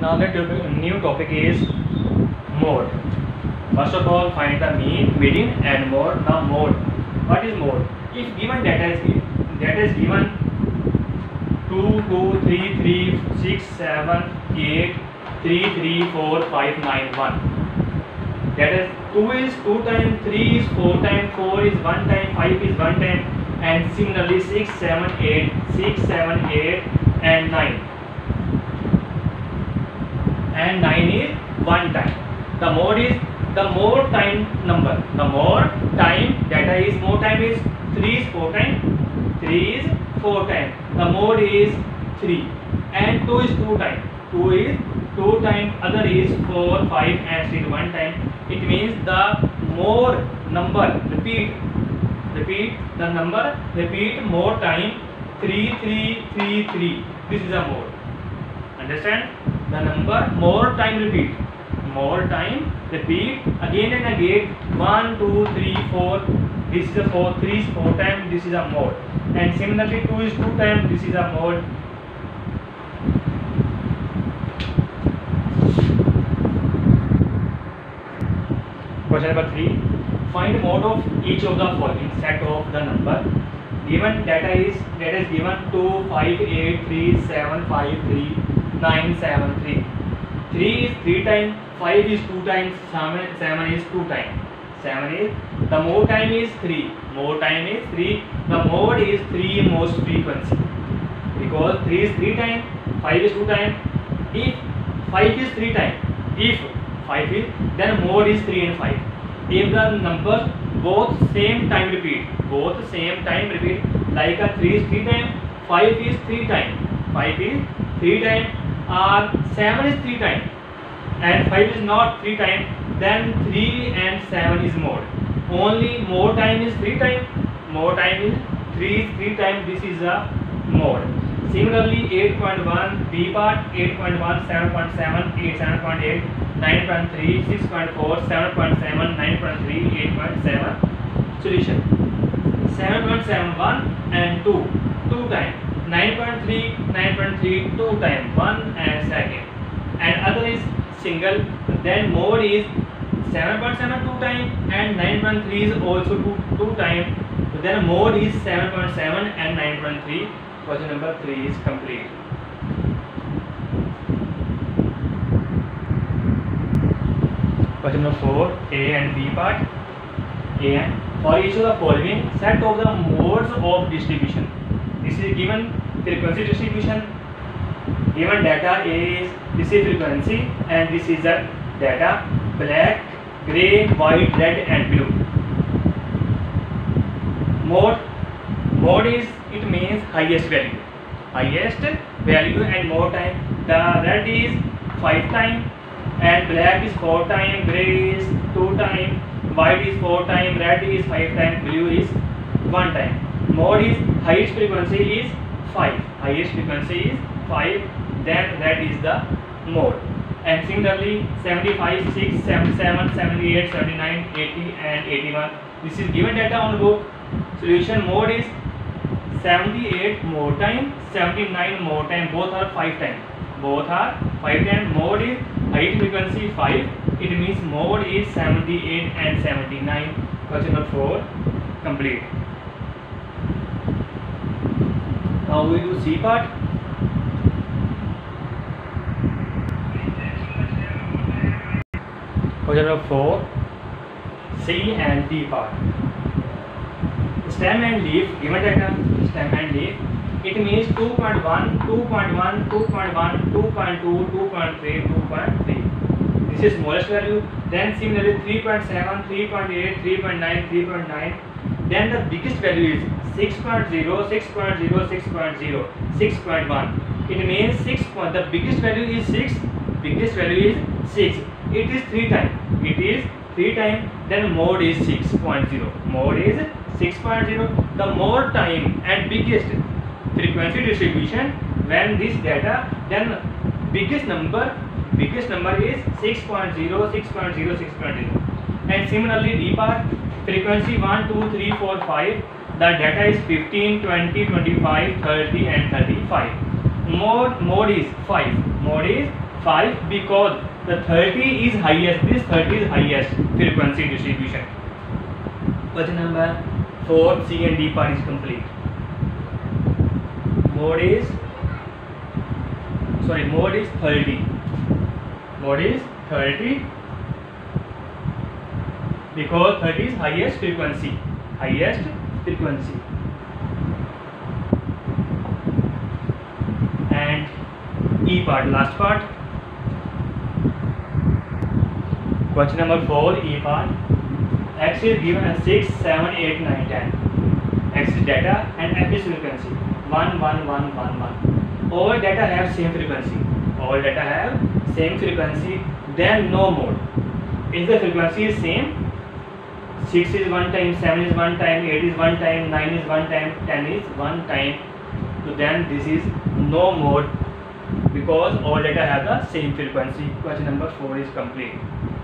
Now the new topic is mode. First of all, find the mean, median and mode. Now mode. What is mode? If given data is given 2, 2, 3, 3, 6, 7, 8, 3, 3, 4, 5, 9, 1. That is 2 is 2 times, 3 is 4 times, 4 is 1 time, 5 is 1 time, and similarly 6, 7, 8, 6, 7, 8 and 9. And 9 is 1 time. The mode is the more time number. The more time data is, more time is 3 is 4 times, 3 is 4 times. The mode is 3 and 2 is 2 times. 2 is 2 times, other is 4, 5 and 6 1 time. It means the more number repeat the number repeat more time 3, 3, 3, 3. This is a mode. Understand? The number more time repeat again and again 1, 2, 3, 4. This is a 4, 3 is 4 times. This is a mode. And similarly 2 is 2 times. This is a mode. Question number 3. Find mode of each of the following set of the number. Given data is given 2, 5, 8, 3, 7, 5, 3, 9, 7, 3. 3 is 3 times, 5 is 2 times, 7 is 2 times. 7 is, the mode time is 3. Mode time is 3. The mode is 3 most frequency. Because 3 is 3 times, 5 is 2 times. If 5 is 3 times, if 5 is, then mode is 3 and 5. If the numbers both same time repeat, like a 3 is 3 times, 5 is 3 times, 5 is 3 times, or 7 is 3 times, and 5 is not 3 times, then 3 and 7 is mode. Only mode time is 3 times, mode time is 3 times, this is a mode. Similarly 8.1 B part, 8.1, 7.7, 8, 7.8, 9.3, 6.4, 7.7, 9.3, 8.7. Solution 7.71 and 2 times, 9.3, 9.3 2 times, 1 and second, and other is single. Then mode is 7.7 2 times and 9.3 is also 2 times. So then mode is 7.7 and 9.3. Question number 3 is complete. Question number 4, A and B part. A and for each of the following set of the modes of distribution. This is given frequency distribution. Given data is, this is frequency and this is the data, black, grey, white, red and blue. Mode is, it means highest value and more time. The red is 5 times and black is 4 times, grey is 2 times, white is 4 times, red is 5 times, blue is 1 time. Mode is highest frequency is 5. Highest frequency is 5. Then red is the mode. And similarly 75, 6, 77, 78, 79, 80 and 81. This is given data on the book. Solution mode is 78 more time, 79 more time. Both are 5 times. Both are 5 times. Mode is highest frequency 5. It means mode is 78 and 79. Question number 4 complete. Now we do C part. Question number 4, C and D part. Stem and leaf, given data, stem and leaf, it means 2.1, 2.1, 2.1, 2.2, 2.3, 2.3. This is smallest value. Then similarly 3.7, 3.8, 3.9, 3.9. Then the biggest value is 6.0, 6.0, 6.0, 6.1. It means 6. The biggest value is 6. Biggest value is 6. It is 3 times. It is 3 times. Then mode is 6.0. Mode is 6.0. The more time and biggest frequency distribution when this data, then biggest number is 6.0, 6.0, 6.0. And similarly D part, frequency 1, 2, 3, 4, 5. The data is 15, 20, 25, 30 and 35. Mode is 5. Mode is 5 because the 30 is highest. This 30 is highest frequency distribution. Question number 4, C and D part is complete. Mode is 30. Mode is 30 because 30 is highest frequency. And E part, last part. Question number 4, E part. X is given as 6, 7, 8, 9, 10. X is data and F is frequency. 1, 1, 1, 1, 1. All data have same frequency. Then no mode. If the frequency is same, 6 is 1 time, 7 is 1 time, 8 is 1 time, 9 is 1 time, 10 is 1 time. So then this is no mode because all data have the same frequency. Question number 4 is complete.